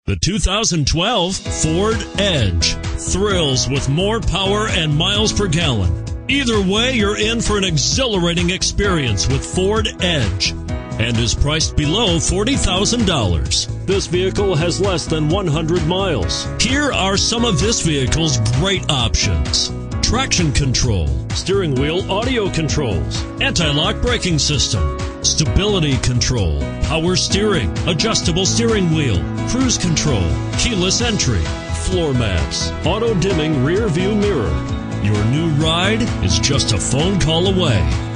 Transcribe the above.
The 2012 Ford Edge thrills with more power and miles per gallon. Either way, you're in for an exhilarating experience with Ford Edge and is priced below $40,000. This vehicle has less than 100 miles. Here are some of this vehicle's great options: traction control, steering wheel audio controls, anti-lock braking system, stability control, power steering, adjustable steering wheel, cruise control, keyless entry, floor mats, auto-dimming rear view mirror. Your new ride is just a phone call away.